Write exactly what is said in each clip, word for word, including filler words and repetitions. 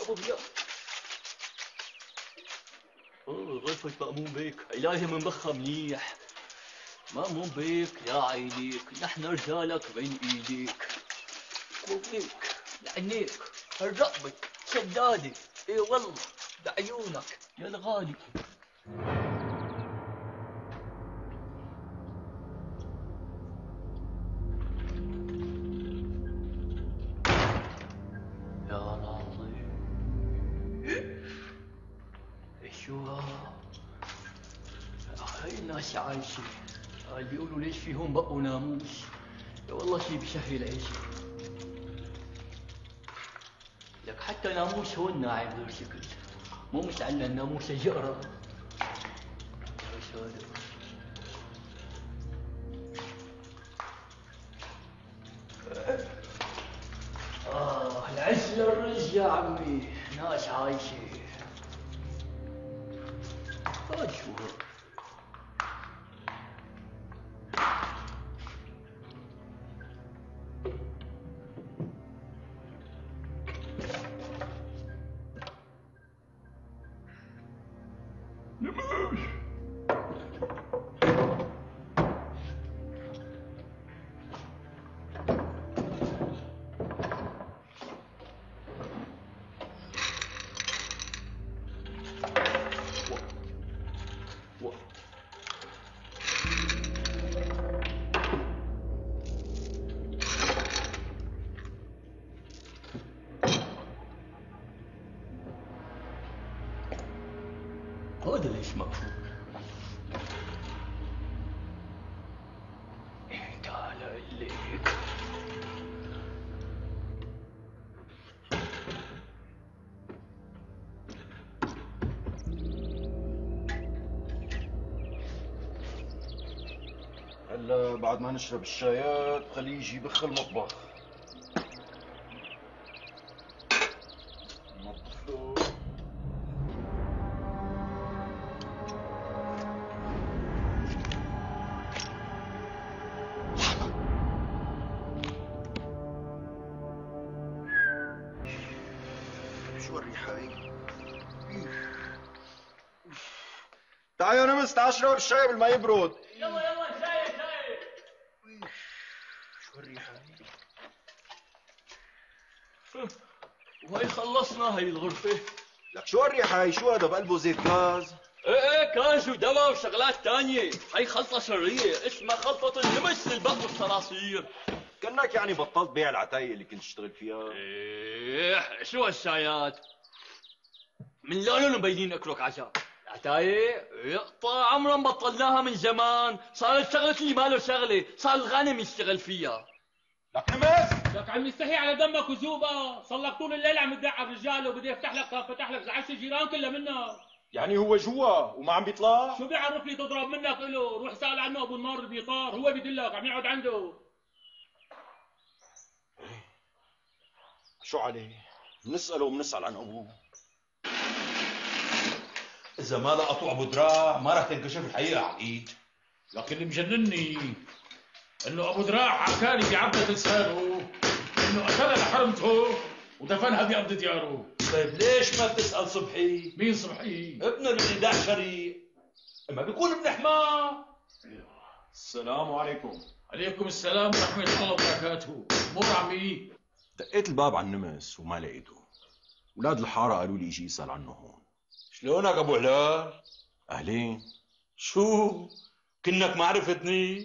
ابو بلال. اوه غرفة مأمون بيك، إلهي منبخها منيح. مأمون بيك يا عينيك، نحن رجالك بين ايديك. وبيك لعينيك هالرقبك شدادة، اي والله بعيونك يا الغالي. يا راضي شو هاي الناس عايشة، اللي بيقولوا ليش فيهم بقوا ناموس. يا والله شي بشهي عيشي. لك حتى ناموس هون ناعم غير شكل، مو مثل الناموس الجقرة. ايش هذا؟ آه العز للرز يا عمي، ناس عايشة. هاد شو هاد؟ نموش هذا ليش مقفول؟ تعال إليك. هلا بعد ما نشرب الشايات خليه يجي يبخ المطبخ. نظفه. شو الريحة هي؟ تعال يا نمس، تعال اشرب الشاي قبل ما يبرد. يلا يلا شاي شاي. شو الريحة هي؟ وهي خلصنا هي الغرفة. لك شو الريحة هي؟ شو هذا بقلبه زيت غاز؟ ايه ايه كاز ودواء وشغلات تانية، هي خلطة سرية اسمها خلطة النمس للبق والصراصير. كأنك يعني بطلت بيع العتايق اللي كنت تشتغل فيها. ايه شو هالشايات؟ من لونهم مبينين اكلك عشاء. العتايق يقطع عمرا بطلناها من زمان، صارت شغلة اللي ما له شغلة، صار الغنم يشتغل فيها. لك نمس! لك عم يستحي على دمك وزوبة، صار لك طول الليل عم تدع على الرجال وبده يفتح لك طب فتح لك زعلت الجيران كلها منك. يعني هو جوا وما عم بيطلع؟ شو بيعرف لي تضرب منك له؟ روح سأل عنه ابو النار البيطار، هو بيدلك عم يقعد عنده. شو عليه؟ بنسأله وبنسأل عن ابوه. إذا ما لقطوا أبو دراع ما راح تنكشف الحقيقة عقيد. لكن اللي مجنني انه ابو دراع حكالي بعبدة لسانه انه قتلها لحرمته ودفنها بأرض دياره. طيب ليش ما بتسأل صبحي؟ مين صبحي؟ ابنه اللي داع شريق، اما بيكون ابن حماه. السلام عليكم. عليكم السلام ورحمة الله وبركاته. مور عمي. دقيت الباب على النمس وما لقيته. ولاد الحارة قالوا لي يجي يسأل عنه هون. شلونك ابو هلال؟ اهلين. شو؟ كنك ما عرفتني؟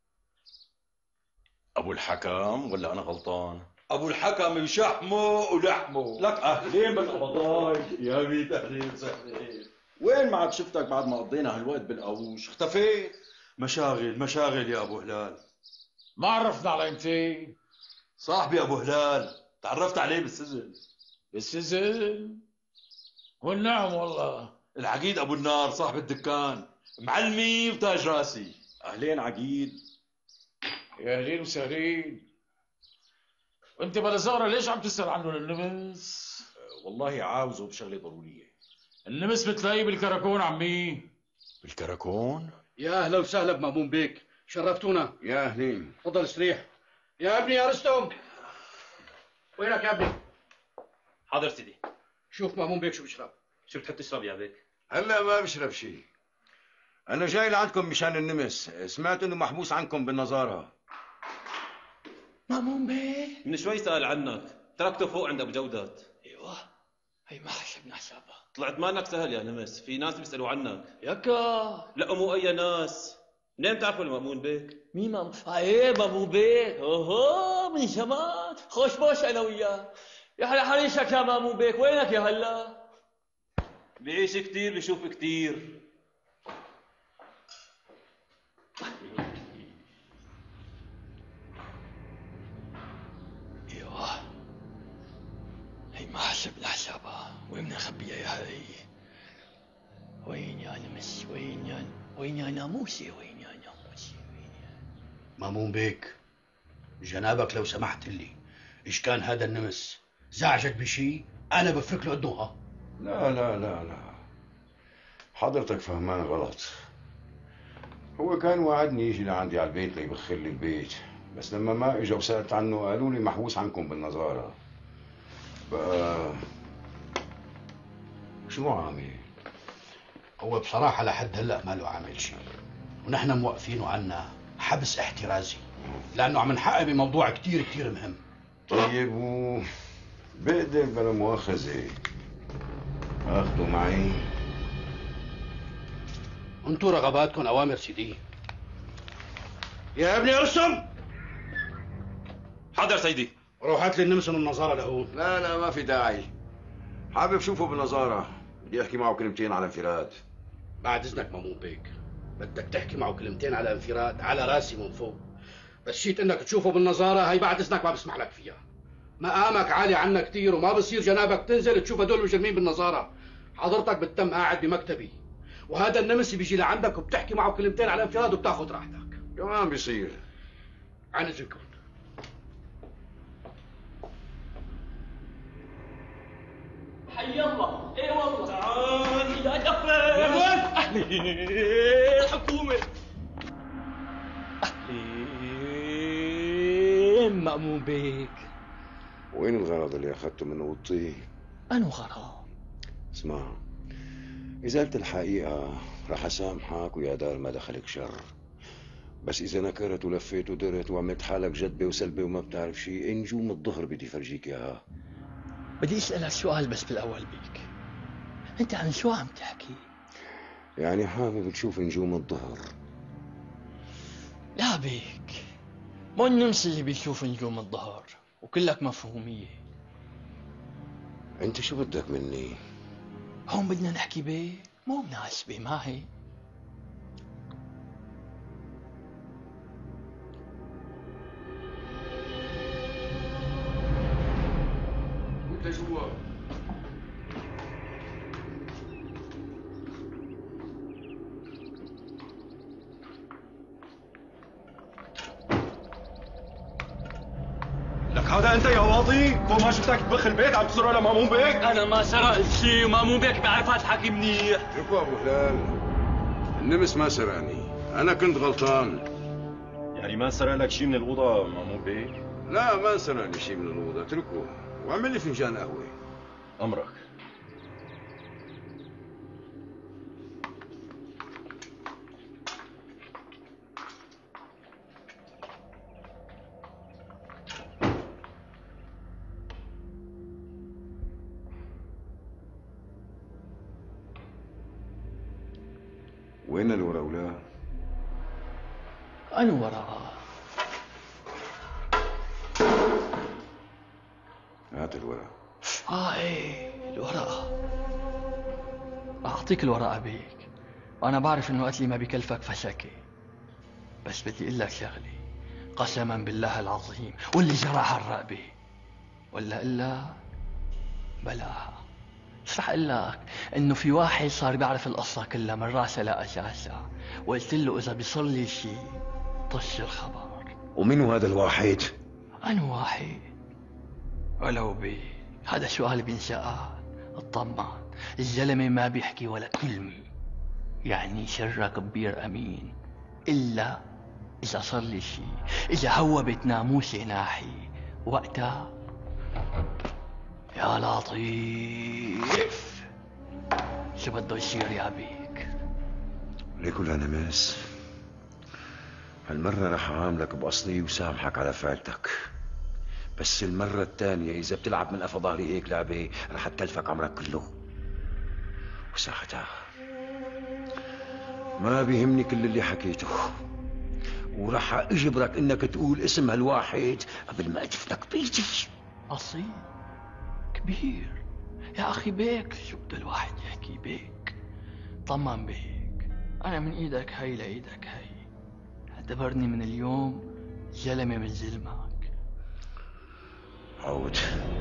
ابو الحكم ولا انا غلطان؟ ابو الحكم بشحمه ولحمه. لك اهلين بالقبضاي يا بيت اهلين وسهلين. وين ما عاد شفتك بعد ما قضينا هالوقت بالقوش؟ اختفيت. مشاغل مشاغل يا ابو هلال. ما عرفنا على انت. صاحبي ابو هلال تعرفت عليه بالسجن. بالسجن؟ والنعم والله. العقيد ابو النار صاحب الدكان، معلمي وتاج راسي. اهلين عقيد. يا اهلين وسهلين. وانت بلا زهره ليش عم تسال عنه للنمس؟ والله عاوزه بشغله ضروريه. النمس بتلاقيه بالكراكون عمي. بالكراكون؟ يا اهلا وسهلا بمأمون بيك، شرفتونا. يا اهلين. تفضل استريح. يا ابني يا رستم، وينك يا ابني؟ حاضر سيدي. شوف مأمون بيك شو بيشرب. شو بتحب تشرب يا بيك؟ هلا ما بشرب شيء. انا جاي لعندكم مشان النمس، سمعت انه محبوس عنكم بالنظاره. مأمون بيك؟ من شوي سأل عنك، تركته فوق عند ابو جودات. ايوه، هي ما حسبنا حسابها. طلعت ما انك سهل يا نمس، في ناس بيسألوا عنك. يكا لا مو اي ناس. منين بتعرفوا المأمون بيك؟ مين مام؟ ايه مأمون بيك، اوهو من زمان، خوش بوش انا وياه. يا حلا حريشك يا مأمون بيك، وينك يا هلا؟ بيعيش كتير بيشوف كتير. ايوه، هي ما حسبنا حسابها، وين بدنا نخبيها يا هي؟ وين يا نمس؟ وين يا وين يا ناموسي؟ وين يا ناموسي؟ وين يا مأمون بيك، جنابك لو سمحت لي، إيش كان هذا النمس زعجك بشيء أنا بفك له قدوها. لا لا لا لا، حضرتك فهمان غلط. هو كان وعدني يجي لعندي على البيت ليبخر لي البيت، بس لما ما اجى وسألت عنه قالوا لي محبوس عنكم بالنظارة. بقى شو عامل؟ هو بصراحة لحد هلا ما له عامل شيء، ونحن موقفينه عنا حبس احترازي لأنه عم نحقق بموضوع كتير كتير مهم. طيب و بقدر بلا مؤاخذة اخذه معي؟ انتو رغباتكم أوامر سيدي. يا ابني ارسم. حاضر سيدي. روح هات لي النمس من النظارة لهون. لا لا ما في داعي، حابب شوفه بالنظارة، بدي احكي معه كلمتين على انفراد. بعد إذنك مأمون بيك، بدك تحكي معه كلمتين على انفراد على راسي من فوق، بس شيت انك تشوفه بالنظارة هي بعد إذنك ما بسمح لك فيها. مقامك عالي عنا كتير وما بصير جنابك تنزل تشوف هدول المجرمين بالنظارة. حضرتك بتتم قاعد بمكتبي، وهذا النمس بيجي لعندك وبتحكي معه كلمتين على انفراد وبتاخذ راحتك. كمان بيصير. عن إذنكم. حي الله، اي والله. تعال يا دفن اهلين الحكومة. اهلين مأمون بيك. وين الغرض اللي اخذته من اوضتي؟ أنو غرام؟ اسمع، اذا قلت الحقيقة رح اسامحك ويا دار ما دخلك شر، بس اذا نكرت ولفيت ودرت وعملت حالك جدبة وسلبة وما بتعرف شيء، نجوم الظهر بدي فرجيك اياها. بدي اسألك سؤال بس بالاول بيك، انت عن شو عم تحكي؟ يعني حابب تشوف نجوم الظهر؟ لا بيك، مو النمس اللي بيشوف نجوم الظهر، وكلك مفهومية. انت شو بدك مني؟ هون بدنا نحكي بيه، مو مناسبة ما هي؟ انت جوا. لك هذا انت يا واطي؟ فوق ما شفتك تبخ البيت عم تسرق لمأمون بيك؟ أنا ما سرقت شيء، ومأمون بيك بيعرف هالحكي منيح. شوفوا ابو هلال، النمس ما سرقني، انا كنت غلطان. يعني ما سرق لك شيء من الأوضة مأمون بيك؟ لا ما سرقني شيء من الاوضه، اتركه واعمل لي فنجان قهوه. أمرك. وين الوراولا؟ أنا وراء. هات الورق. آه إيه الورقة، راح أعطيك الورقة بيك، وأنا بعرف إنه قتلي ما بكلفك فشكة، بس بدي أقول لك شغلة قسما بالله العظيم واللي جرح الرقبة، ولا إلا بلاها. مش رح أقول لك إنه في واحد صار بيعرف القصة كلها من راسها لأساسها، وقلت له إذا بيصير لي شيء طش الخبر. ومنو هذا الواحد؟ أنا واحد ولو بي، هذا سؤال بينسأل. اطمن، الزلمة ما بيحكي ولا كلمة، يعني سرك كبير أمين، إلا إذا صار لي شيء، إذا هوبت ناموسي ناحي، وقتها يا لطيف، شو بده يصير يا بيك؟ ليكل يا نماس، هالمرة رح أعاملك بأصلي وسامحك على فعلتك، بس المرة الثانية إذا بتلعب من قفا ظهري هيك لعبة رح تكلفك عمرك كله. وساعتها ما بيهمني كل اللي حكيته، ورح أجبرك إنك تقول اسم هالواحد قبل ما أدفنك بيتي. أصيل كبير يا أخي بيك، شو بده الواحد يحكي بيك؟ طمن بيك، أنا من إيدك هي لإيدك هي، اعتبرني من اليوم زلمة من زلمك. عود.